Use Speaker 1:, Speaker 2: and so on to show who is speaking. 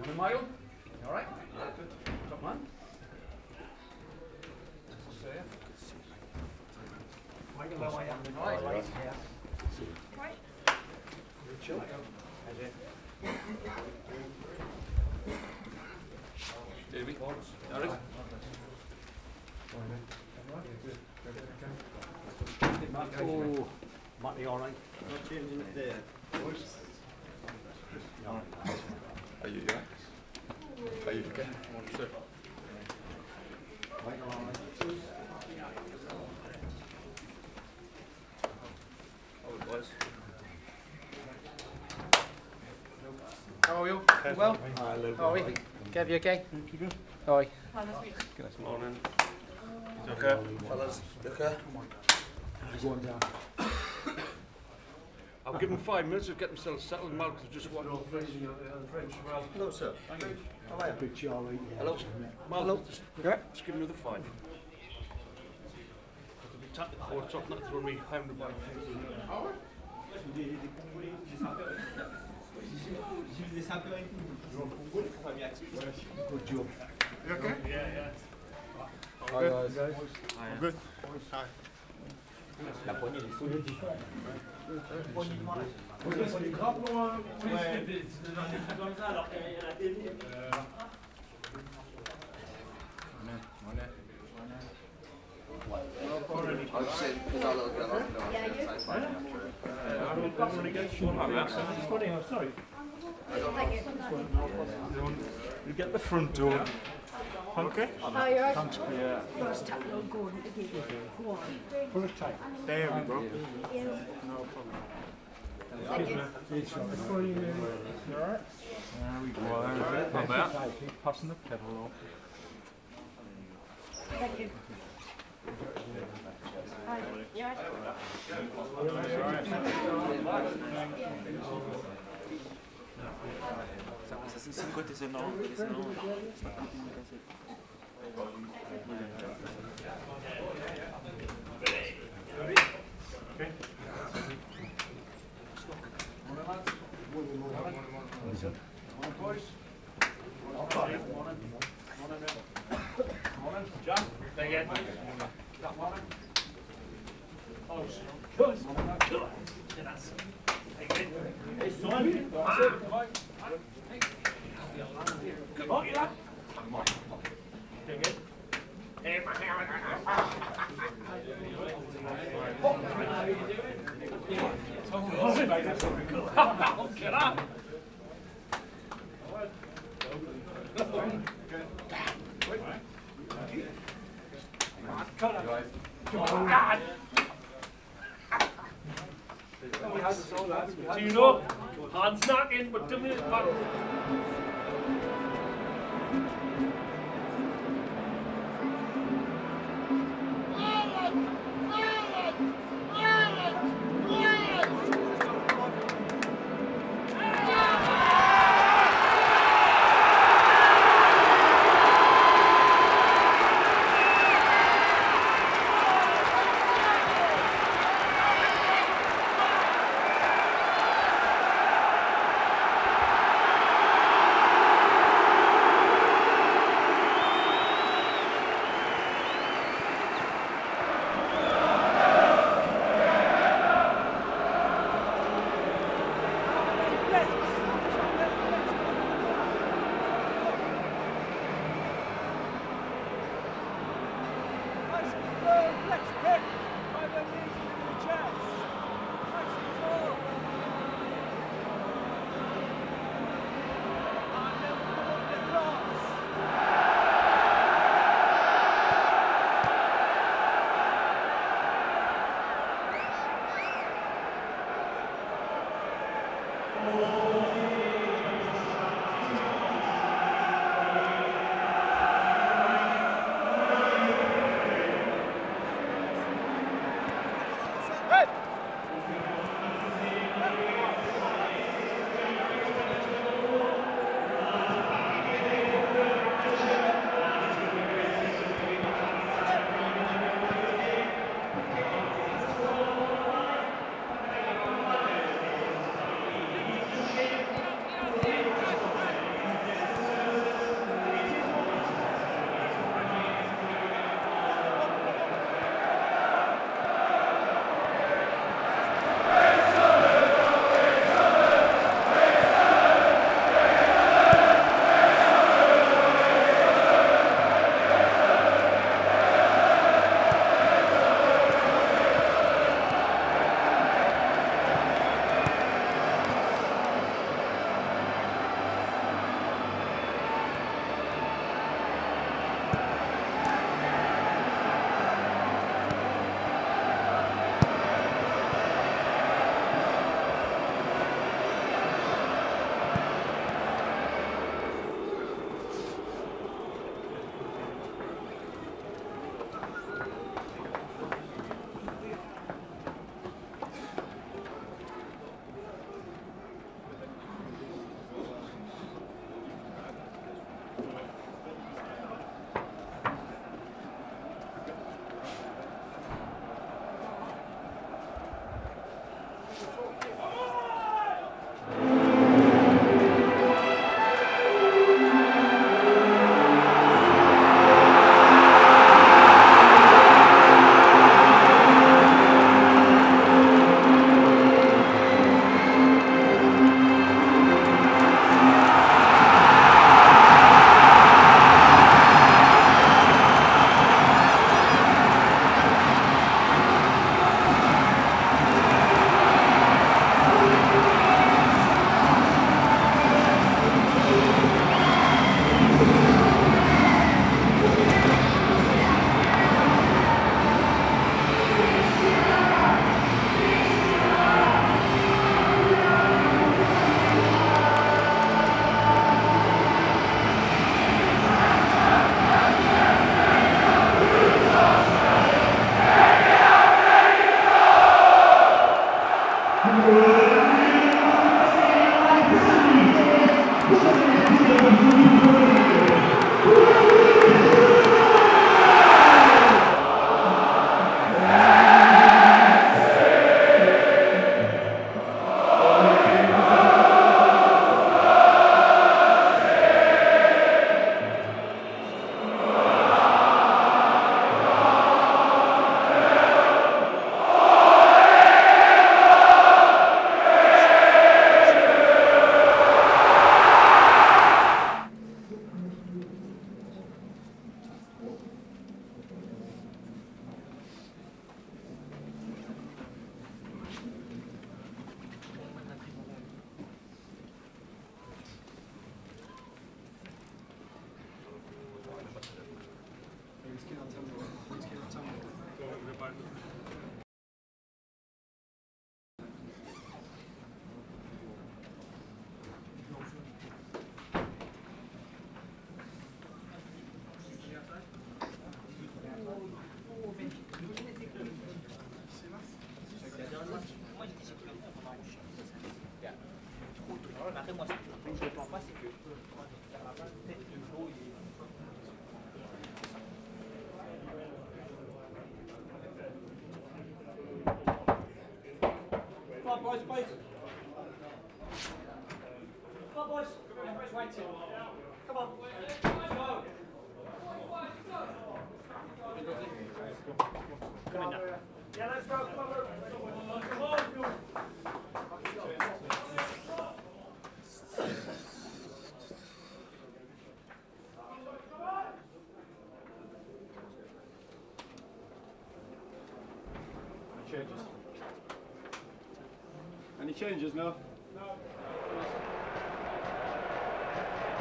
Speaker 1: Michael? All right? Top man. Michael, how are you? All right, mate.
Speaker 2: Right.
Speaker 1: Chill. Davey? Eric? Oh, Matty, all right?
Speaker 3: Not changing it there.
Speaker 4: Are you okay? Are you okay?
Speaker 1: Sir.
Speaker 5: How are you? Well? How are we? Kev, you okay? How are you?
Speaker 3: Good morning. You okay? Fellas, you okay?
Speaker 1: I'll give them 5 minutes to get themselves settled. Malcolm just walked off.
Speaker 3: Hello, sir. Thank you. How are you?
Speaker 1: Hello. Malcolm, just give me another 5. Tap the courts off, not throw me £100.
Speaker 4: Good job.
Speaker 1: You okay? Yeah.
Speaker 4: Hi guys.
Speaker 1: Good.
Speaker 4: Hi.
Speaker 1: Sorry.
Speaker 6: You get the front door. Okay?
Speaker 2: Oh, you're right.
Speaker 6: Thanks for your
Speaker 2: First tap no Gordon again. Go on.
Speaker 6: full of time. There we go.
Speaker 2: Yeah.
Speaker 6: No problem.
Speaker 2: Thank you.
Speaker 6: You alright? There we go. Not bad. Keep passing the pedal off.
Speaker 2: Thank you. Hi. You alright?
Speaker 7: C'est 5 côtés, c'est non.
Speaker 1: John, take it. Hey, son. Come on, get up. Take it. Hey, my hand. Get up. God. Tino, hands knocking, but 2 minutes back.
Speaker 5: Après, moi, je ne comprends pas, c'est que peut-être le flow, il est. Come on, boys, boys. Come on, boys. Everybody's waiting. Come on. Go. Come on now.
Speaker 1: Yeah, let's go. Come on. Come on.
Speaker 6: Changes. Any changes now?
Speaker 1: No.